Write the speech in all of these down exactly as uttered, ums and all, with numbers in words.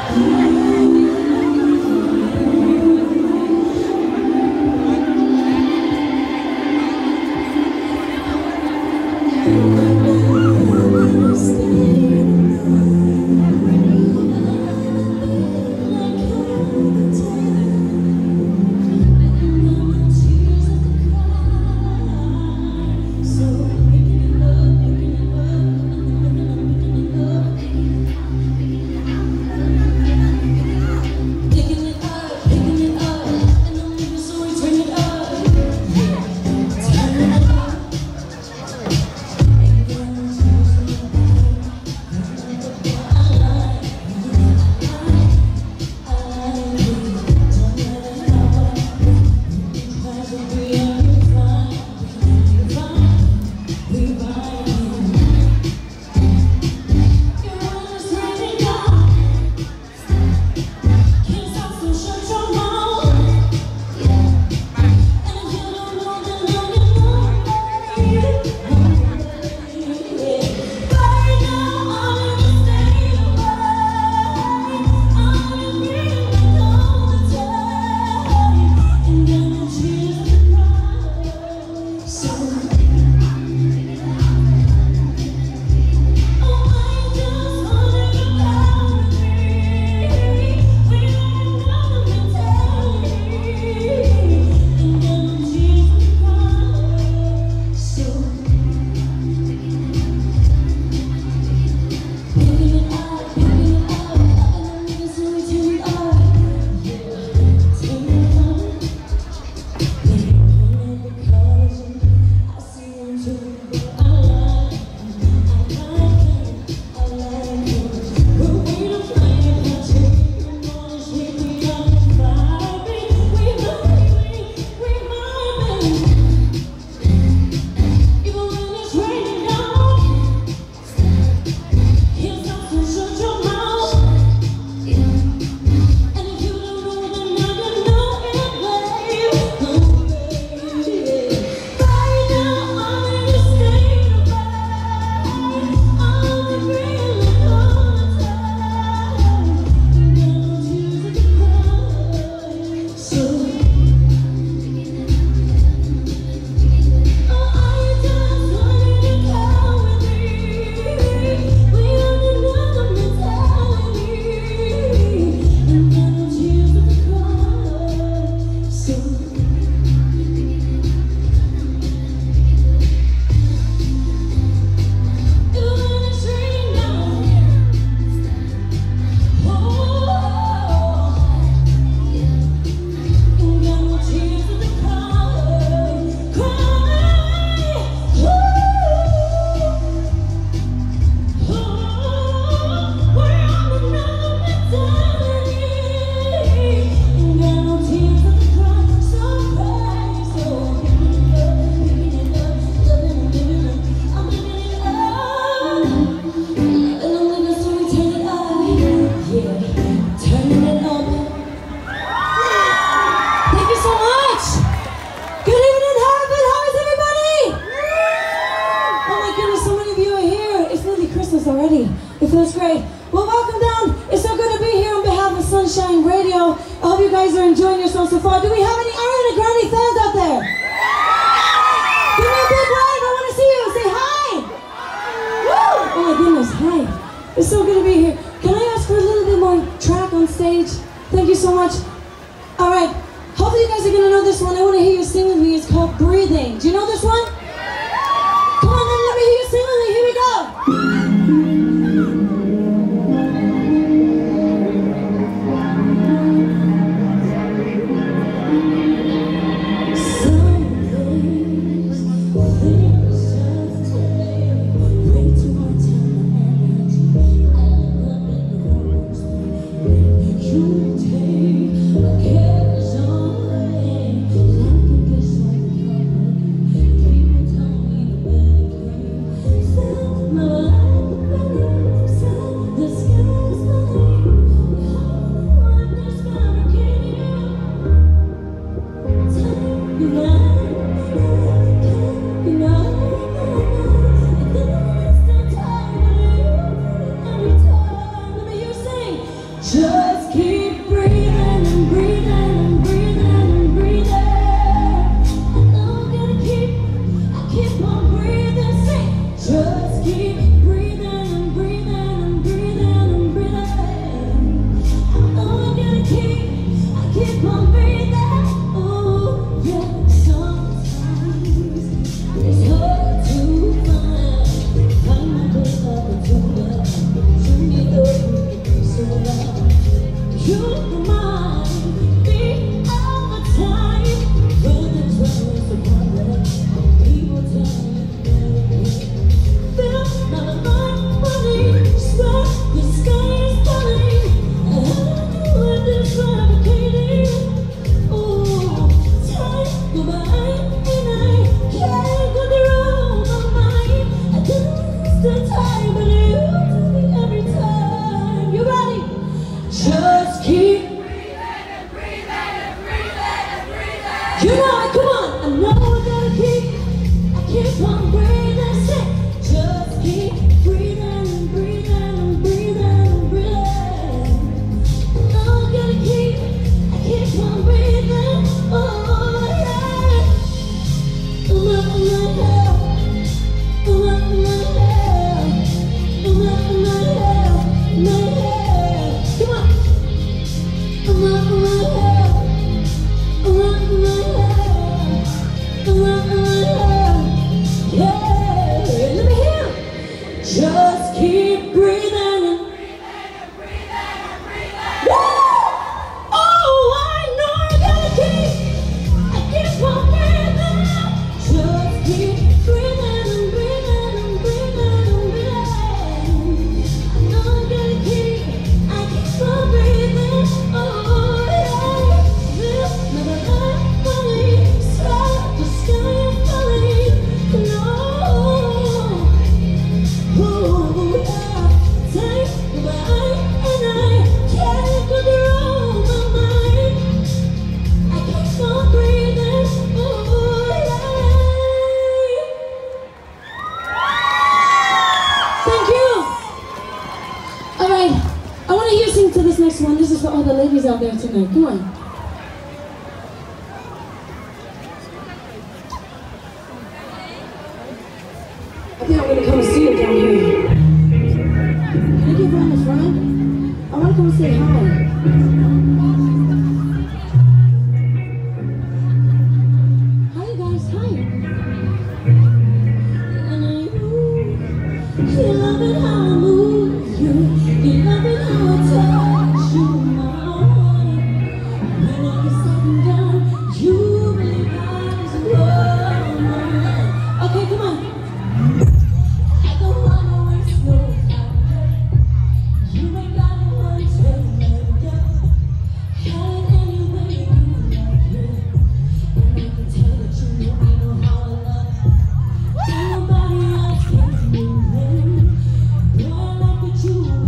Already. It feels great. Well, welcome down. It's so good to be here on behalf of Sunshine Radio. I hope you guys are enjoying yourselves so far. Do we have any Ariana Grande fans out there? Give me a big wave. I want to see you. Say hi. Woo! Oh my goodness. Hi. It's so good to be here. Can I ask for a little bit more track on stage? Thank you so much. All right. Hopefully you guys are going to know this one. I want to hear you sing with me. It's called Breathing. Do you know this one? Come on, then let me hear you sing with me. Here we go. Just Just keep. You know it, come on. I know I gotta keep, I keep on breathing, say, just keep breathing and breathing and breathing and breathing. I know I gotta keep, I keep on breathing, oh yeah. Oh, oh, oh, oh, oh, oh, oh, come on. Oh, oh, oh. Just keep breathing and breathing and breathing and breathing. Oh, I know I gotta keep, I keep on breathing. Just keep breathing and breathing and breathing and breathing. I know I gotta keep, I keep on breathing. Oh yeah, this never ends falling. Stop the sky falling. No. To this next one, this is for all the ladies out there tonight. Come on. I think I'm gonna come see you down here. Can I give Ron a friend? I wanna come say hi. Hi you guys, hi. And I know you love it how I move you. You love it how I touch you, my when all is said and done, you really got to love. Okay, come on. I don't wanna waste no time. You ain't got no one to let go. Had any way you like it. And I can tell that you know I know how I love. Nobody else can do it. Boy, I like that you.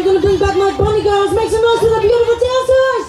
we're gonna bring back my bunny girls. Make some noise for the beautiful dancers!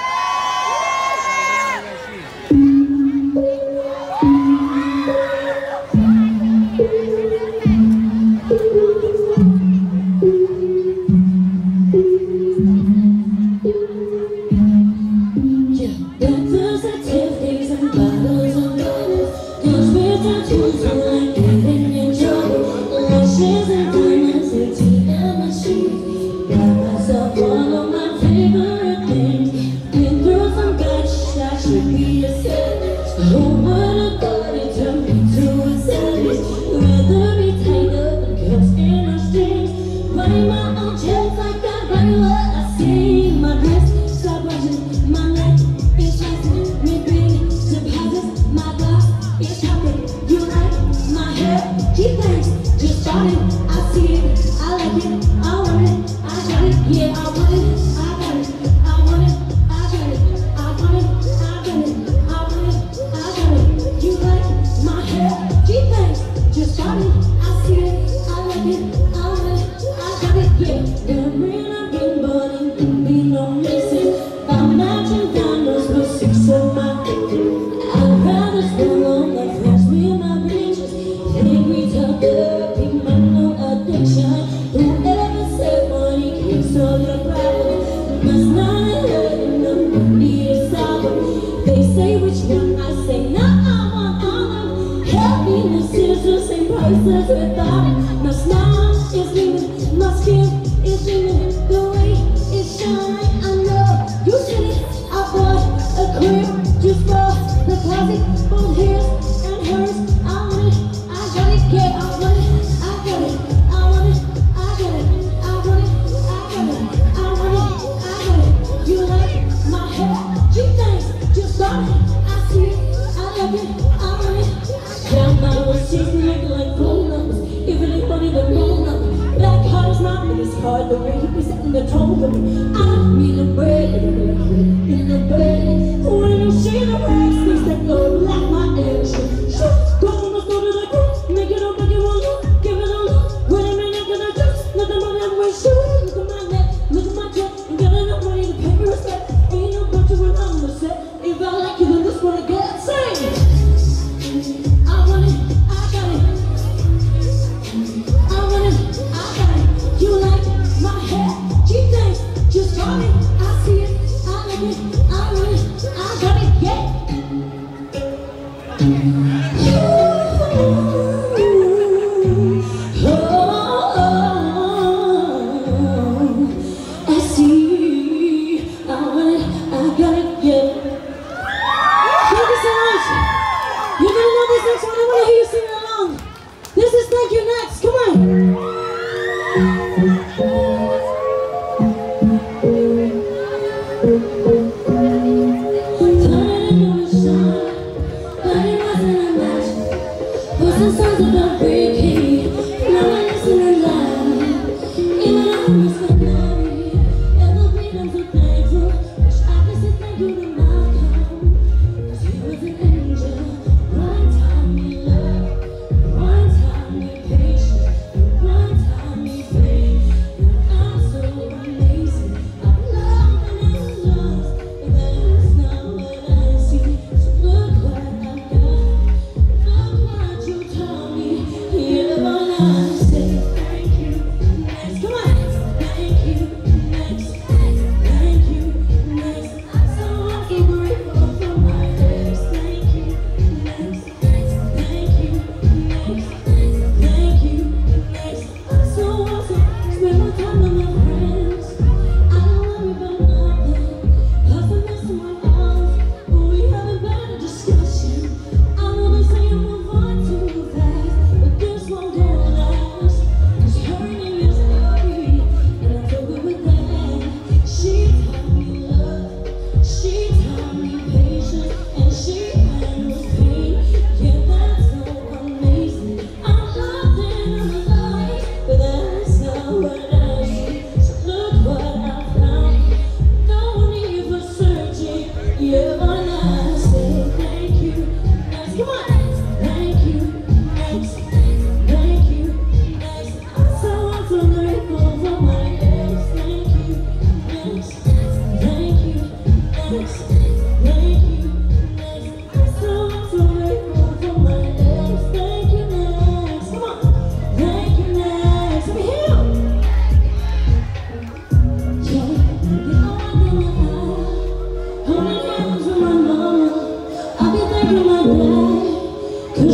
Breakfast activities and bottles of water. Those weird tattoos are like getting in trouble. Lashes and diamonds, A T M machine. Got myself all of my favorite things. Been through some bad shit, I should be a savage. Who would have thought it turned me to a savage? Rather be tied up in cuffs and no strings. Writing my own checks like I write what I sing. My wrist, stop watching my neck. Keep thanks, just bought it, I see it, I like it, I want it, I got it, yeah, I want it, I got it, I want it, I got it, I want it, I got it, I want it, I got it, you like my hair, keep thanks, just bought it, I see it, I like it, I want it, I got it, yeah, wearing a ring, but it can be no missing, I'm matching diamonds with six of my I'd rather spill on the flash with my bitches. Think we took the big man, no addiction. Whoever said money can solve your problem must not have heard enough, we need a solve. They say which one, I say no, I want all of them. Happiness is the same price as without it. My smile is leaving, my skin is leaving, the way it shine, I know you see it. I bought a crib just for the closet, both his and hers. I want it, I got it, yeah, I want it, I got it, I want it, I got it, I want it, I got it, I want it, I got it. You like my hair? Gee, thanks, just got it. I see it, I like it, I want it. Down my way, she's looking like phone numbers. If it ain't funny, then roll up. Black heart is my biggest card, the way he be setting the tone for me. I need a break in the bed. When you see the wax, things that go like my action. Sure, go, let's go to the group. Make it up, make it one look, give it a look. Wait a minute, can I just nothing but that way? Sure, look at my neck, look at my check. I'm getting enough money to pay me respect. Ain't no country when I'm on the set. If I like you, then this one I get. Sing! I want it, I got it. I want it, I got it. You like my hair? Gee, thanks, just got it. I see it, I like it, I want it, I got it, yeah. Thank you next, come on! Thought I knew the sun, but it wasn't a match. Put some songs about breaking, now I listen and laugh. Even though I miss my glory, ever been I'm so thankful. Wish I could say thank you to Malcolm, 'cause he was an angel. One time he loved, one time he patient, one time he faith. I'm so amazing. I love and I'm lost, but that's not what I see. So look what I got, look what you taught me. Yeah.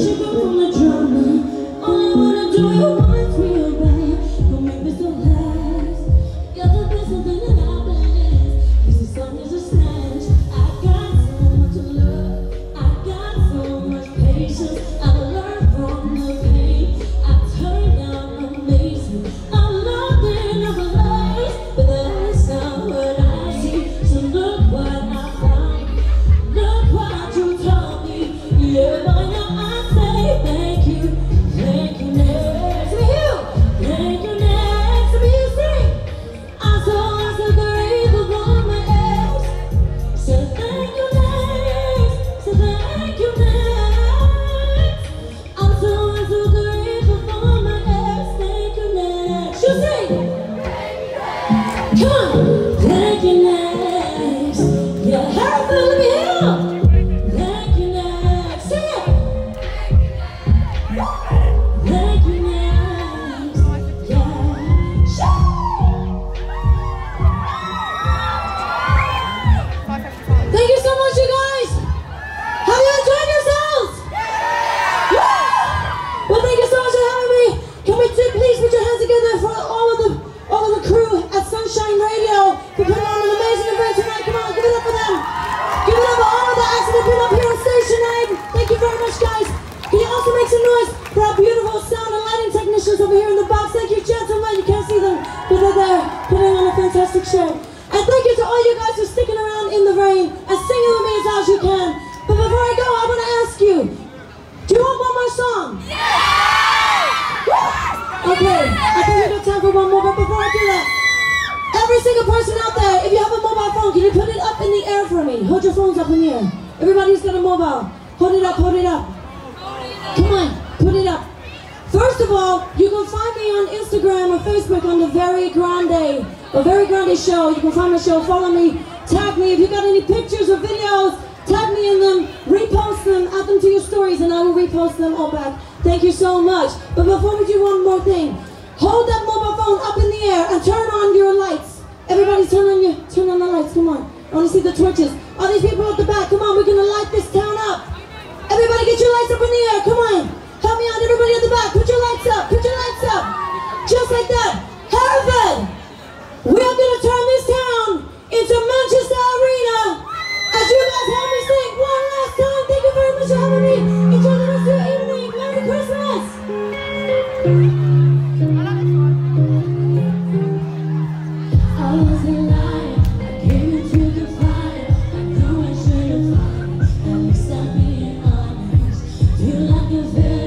Feel like a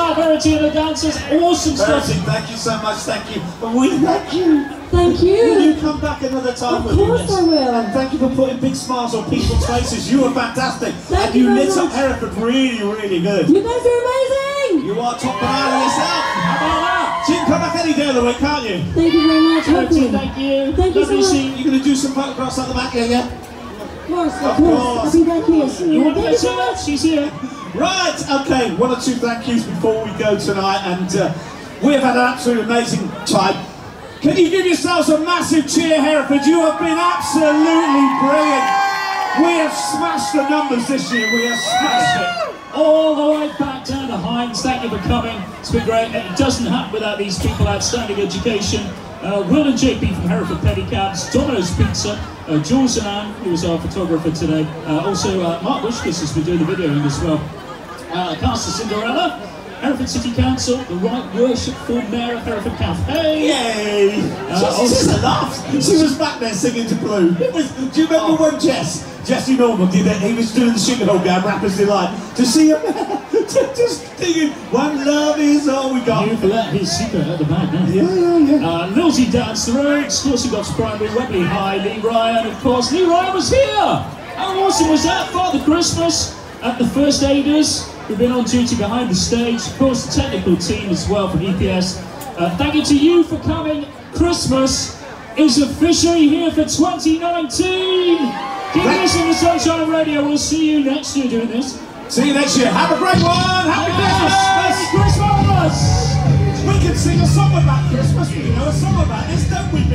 out, Verity and the dancers. Awesome stuff. Verity, thank you so much, thank you. And we thank you. Thank you. Will you come back another time Of with me? course I will. And thank you for putting big smiles on people's faces. You were fantastic. Thank and you you very lit up much. Hereford really, really good. You guys are amazing. You are top banana yourself. How about that? So you can come back any day of the week, can't you? Thank you very much. Verity, Hopefully. thank you. Thank you so Lovely much. seeing You're going to do some photographs at the back here, yeah? Of course, of Of course. course. I'll be back here. you. Want to Thank go you to so her? much. She's here. Right, okay, one or two thank yous before we go tonight, and uh, we have had an absolutely amazing time. Can you give yourselves a massive cheer, Hereford? You have been absolutely brilliant. We have smashed the numbers this year, we have smashed it. All the way back down to Heinz, thank you for coming. It's been great. It doesn't happen without these people. Outstanding education. Uh, Will and J P from Hereford Pedicabs, Domino's Pizza, uh, Jules and Anne, who was our photographer today. Uh, also, uh, Mark Bushkis has been doing the videoing as well. Uh, Cast of Cinderella, Hereford City Council, the Right Worshipful Mayor of Hereford Cafe. Yay! Uh, she just laughed. She was back there singing to Blue. It was, do you remember Oh. when Jess, Jesse Norman did it? He was doing the Sugarhill Gang, Rapper's Delight. To see him just singing, one love is all we got. You've let his secret at the back now. Yeah, yeah, yeah. Uh, Lilsey Dance the Road, Scorsese Primary, Webley High, Lee Ryan, of course. Lee Ryan was here! How awesome was that? Father Christmas at the First Aiders, who've been on duty behind the stage. Of course, the technical team as well from E P S. Uh, thank you to you for coming. Christmas is officially here for twenty nineteen! Keep listening to Sunshine Radio. We'll see you next year doing this. See you next year. Have a great one. Happy Yes! Christmas. Merry Christmas! We can sing a song about Christmas. We know a song about this, don't we?